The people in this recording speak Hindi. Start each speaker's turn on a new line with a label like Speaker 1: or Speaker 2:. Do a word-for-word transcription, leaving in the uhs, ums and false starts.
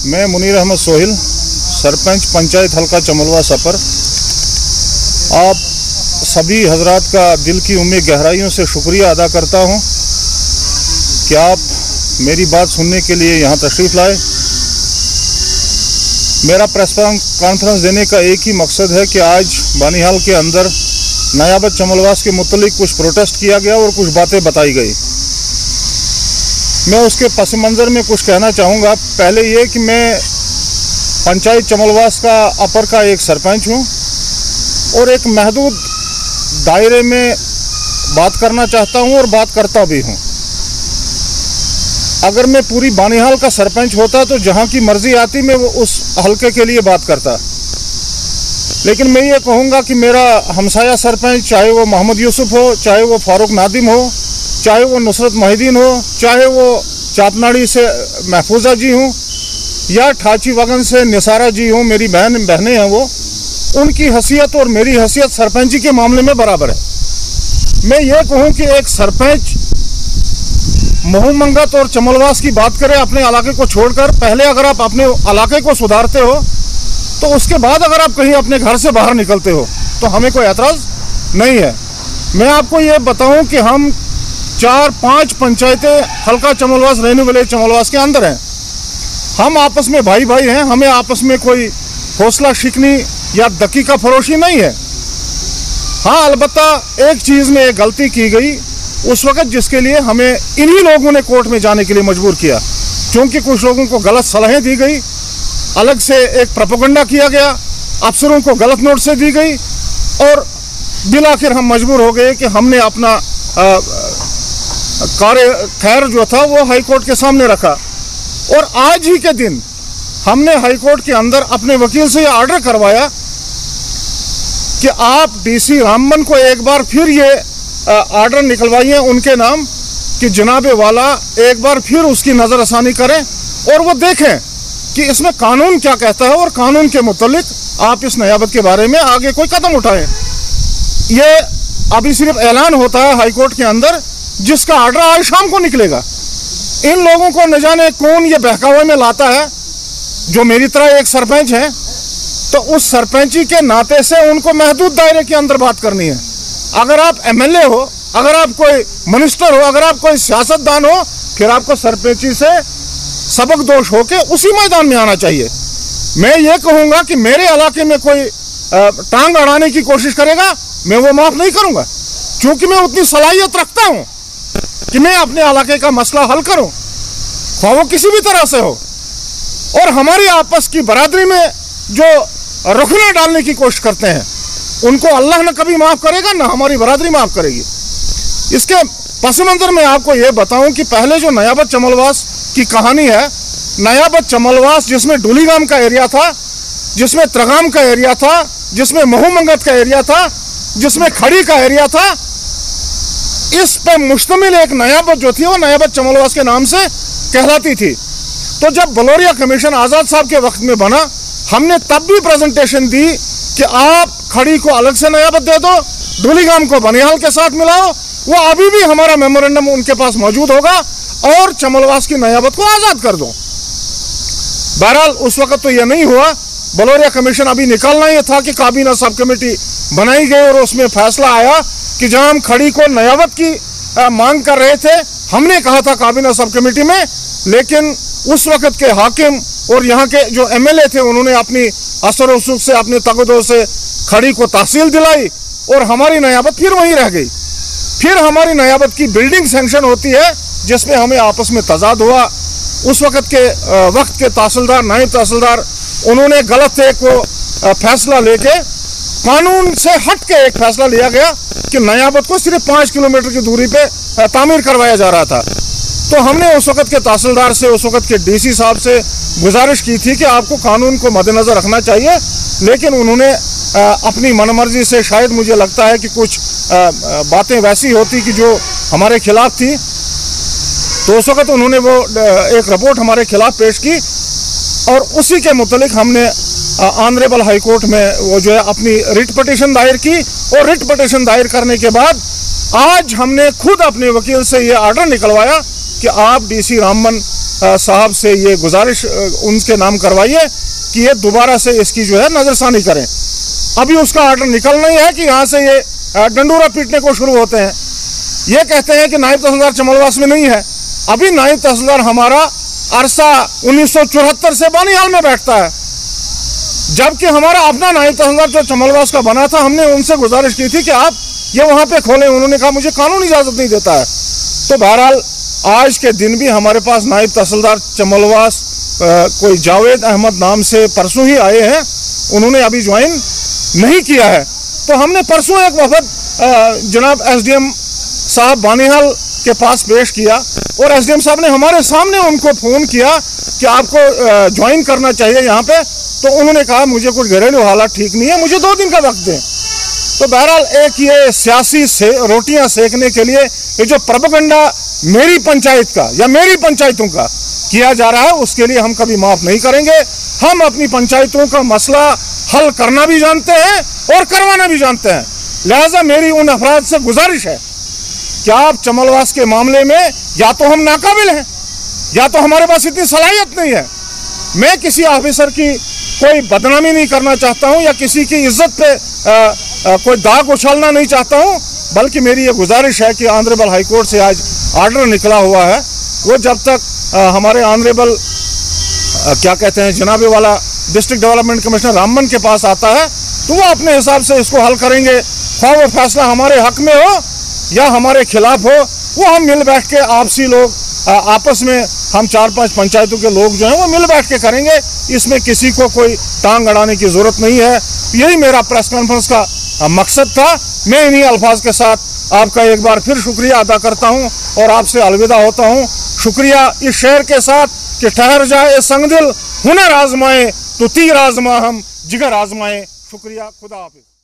Speaker 1: मैं मुनीर अहमद सोहिल, सरपंच पंचायत हल्का चमलवा सपर। आप सभी हजरात का दिल की उम्मीद गहराइयों से शुक्रिया अदा करता हूं कि आप मेरी बात सुनने के लिए यहां तशरीफ़ लाए। मेरा प्रेस कॉन्फ्रेंस देने का एक ही मकसद है कि आज बानिहाल के अंदर नायाबत चमलवास के मुतल्लिक कुछ प्रोटेस्ट किया गया और कुछ बातें बताई गई। मैं उसके पस मंज़र में कुछ कहना चाहूँगा। पहले ये कि मैं पंचायत चमलवास का अपर का एक सरपंच हूँ और एक महदूद दायरे में बात करना चाहता हूँ और बात करता भी हूँ। अगर मैं पूरी बानिहाल का सरपंच होता तो जहाँ की मर्जी आती मैं वो उस हल्के के लिए बात करता, लेकिन मैं ये कहूँगा कि मेरा हमसाया सरपंच, चाहे वो मोहम्मद यूसुफ हो, चाहे वो फारूक नादिम हो, चाहे वो नुसरत मोहिद्दीन हो, चाहे वो चापनाड़ी से महफूजा जी हूँ या ठाची वगन से निसारा जी हूँ, मेरी बहन बहनें हैं, वो उनकी हैसियत और मेरी हैसियत सरपंची के मामले में बराबर है। मैं ये कहूँ कि एक सरपंच महू मंगत और चमलवास की बात करें अपने इलाके को छोड़कर, पहले अगर आप अपने इलाके को सुधारते हो तो उसके बाद अगर आप कहीं अपने घर से बाहर निकलते हो तो हमें कोई एतराज़ नहीं है। मैं आपको ये बताऊं कि हम चार पांच पंचायतें हल्का चमलवास रेनू विलेज चमलवास के अंदर हैं। हम आपस में भाई भाई हैं, हमें आपस में कोई हौसला शिकनी या दकीका फरोशी नहीं है। हाँ, अलबत्ता एक चीज़ में एक गलती की गई उस वक़्त, जिसके लिए हमें इन्हीं लोगों ने कोर्ट में जाने के लिए मजबूर किया, क्योंकि कुछ लोगों को गलत सलाहें दी गई, अलग से एक प्रोपेगेंडा किया गया, अफसरों को गलत नोट से दी गई और बिल आखिर हम मजबूर हो गए कि हमने अपना कार्य खैर जो था वो हाई कोर्ट के सामने रखा। और आज ही के दिन हमने हाई कोर्ट के अंदर अपने वकील से ये ऑर्डर करवाया कि आप डीसी रामबन को एक बार फिर ये ऑर्डर निकलवाइए उनके नाम कि जनाबे वाला एक बार फिर उसकी नज़रअसानी करें और वो देखें कि इसमें कानून क्या कहता है और कानून के मुतालिक आप इस नयाबत के बारे में आगे कोई कदम उठाएं। ये अभी सिर्फ ऐलान होता है हाई कोर्ट के अंदर, जिसका ऑर्डर आज शाम को निकलेगा। इन लोगों को न जाने कौन ये बहकावे में लाता है, जो मेरी तरह एक सरपंच है तो उस सरपंची के नाते से उनको महदूद दायरे के अंदर बात करनी है। अगर आप एमएलए हो, अगर आप कोई मिनिस्टर हो, अगर आप कोई सियासतदान हो, फिर आपको सरपंची से सबक दोष होके उसी मैदान में आना चाहिए। मैं ये कहूँगा कि मेरे इलाके में कोई टांग अड़ाने की कोशिश करेगा, मैं वो माफ़ नहीं करूँगा, क्योंकि मैं उतनी सलाहियत रखता हूँ कि मैं अपने इलाके का मसला हल करूँ, ख्वाह वो किसी भी तरह से हो। और हमारी आपस की बरादरी में जो रुखना डालने की कोशिश करते हैं उनको अल्लाह न कभी माफ़ करेगा, ना हमारी बरादरी माफ़ करेगी। इसके पस मंज़र में आपको ये बताऊं कि पहले जो नयाबत चमलवास की कहानी है, नयाबत चमलवास जिसमें डुलीगाम का एरिया था, जिसमें त्रगाम का एरिया था, जिसमें महू मंगत का एरिया था, जिसमें खड़ी का एरिया था, इस पे मुश्तमिल एक नयाबत जो थी वो नयाबत चमलवास के नाम से कहलाती थी। तो जब बलोरिया कमीशन आज़ाद साहब के वक्त में बना, हमने तब भी प्रेजेंटेशन दी कि आप खड़ी को अलग से नयाबत दे दो, डुलीगाम को बनिहाल के साथ मिलाओ। वो अभी भी हमारा मेमोरेंडम उनके पास मौजूद होगा और चमलवास की नयाबत को आज़ाद कर दो। बहरहाल उस वक्त तो यह नहीं हुआ। बलोरिया कमीशन अभी निकालना ही था कि काबीना सब कमेटी बनाई गई और उसमें फैसला आया कि जहां हम खड़ी को नयाबत की आ, मांग कर रहे थे, हमने कहा था काबीना सब कमेटी में, लेकिन उस वक्त के हाकिम और यहाँ के जो एमएलए थे उन्होंने अपनी असर वसूख से, अपने तगदो से खड़ी को तहसील दिलाई और हमारी नयाबत फिर वहीं रह गई। फिर हमारी नयाबत की बिल्डिंग सैंक्शन होती है जिसमें हमें आपस में तजाद हुआ। उस वक्त के वक्त के तहसीलदार, नायब तहसीलदार, उन्होंने गलत एक वो फैसला लेके कानून से हट के एक फैसला लिया गया कि नयाबत को सिर्फ पाँच किलोमीटर की दूरी पे तामीर करवाया जा रहा था। तो हमने उस वक्त के तहसीलदार से, उस वक्त के डीसी साहब से गुजारिश की थी कि आपको कानून को मद्देनज़र रखना चाहिए, लेकिन उन्होंने अपनी मनमर्जी से, शायद मुझे लगता है कि कुछ बातें वैसी होती कि जो हमारे खिलाफ थी, तो उस वक्त उन्होंने वो एक रिपोर्ट हमारे खिलाफ पेश की और उसी के मुतालिक हमने ऑनरेबल हाई कोर्ट में वो जो है अपनी रिट पटिशन दायर की। और रिट पटिशन दायर करने के बाद आज हमने खुद अपने वकील से ये ऑर्डर निकलवाया कि आप डीसी रामबन साहब से ये गुजारिश उनके नाम करवाइए कि ये दोबारा से इसकी जो है नजरसानी करें। अभी उसका आर्डर निकलना ही है कि यहाँ से ये डंडूरा पीटने को शुरू होते हैं। ये कहते हैं कि नायब तहसीलदार चमलवास में नहीं है। अभी नायब तहसीलदार हमारा अरसा उन्नीस सौ चौहत्तर से बानीहाल में बैठता है, जबकि हमारा अपना नायब तहसीलदार जो चमलवास का बना था, हमने उनसे गुजारिश की थी कि आप ये वहाँ पे खोलें। उन्होंने कहा मुझे कानून इजाज़त नहीं देता है। तो बहरहाल आज के दिन भी हमारे पास नायब तहसीलदार चमलवास कोई जावेद अहमद नाम से परसों ही आए हैं, उन्होंने अभी ज्वाइन नहीं किया है। तो हमने परसों एक वफद जनाब एसडीएम साहब बानीहाल के पास पेश किया और एसडीएम साहब ने हमारे सामने उनको फ़ोन किया कि आपको ज्वाइन करना चाहिए यहाँ पे। तो उन्होंने कहा मुझे कुछ घरेलू हालात ठीक नहीं है, मुझे दो दिन का वक्त दें। तो बहरहाल एक ये सियासी से रोटियां सेकने के लिए ये जो प्रोपेगेंडा मेरी पंचायत का या मेरी पंचायतों का किया जा रहा है, उसके लिए हम कभी माफ़ नहीं करेंगे। हम अपनी पंचायतों का मसला हल करना भी जानते हैं और करवाना भी जानते हैं। लिहाजा मेरी उन अफराद से गुजारिश है कि आप चमलवास के मामले में या तो हम नाकाबिल हैं या तो हमारे पास इतनी सलाहियत नहीं है। मैं किसी ऑफिसर की कोई बदनामी नहीं करना चाहता हूं या किसी की इज्जत पे आ, आ, कोई दाग उछालना नहीं चाहता हूं, बल्कि मेरी ये गुजारिश है कि ऑनरेबल हाई कोर्ट से आज आर्डर निकला हुआ है, वो जब तक आ, हमारे ऑनरेबल क्या कहते हैं जनाबे वाला डिस्ट्रिक्ट डेवलपमेंट कमिश्नर रामबन के पास आता है, तो वो अपने हिसाब से इसको हल करेंगे। ख्वाह वो फैसला हमारे हक में हो या हमारे खिलाफ हो, वो हम मिल बैठ के आपसी लोग आपस में हम चार पांच पंचायतों के लोग जो हैं वो मिल बैठ के करेंगे। इसमें किसी को कोई टांग अड़ाने की ज़रूरत नहीं है। यही मेरा प्रेस कॉन्फ्रेंस का मकसद था। मैं इन्हीं अल्फाज के साथ आपका एक बार फिर शुक्रिया अदा करता हूं और आपसे अलविदा होता हूं। शुक्रिया इस शेर के साथ कि ठहर जाए संगदिल, हुनर आजमाए तो तीर आजमा हम जिगर आजमाए। शुक्रिया, खुदा हाफिज।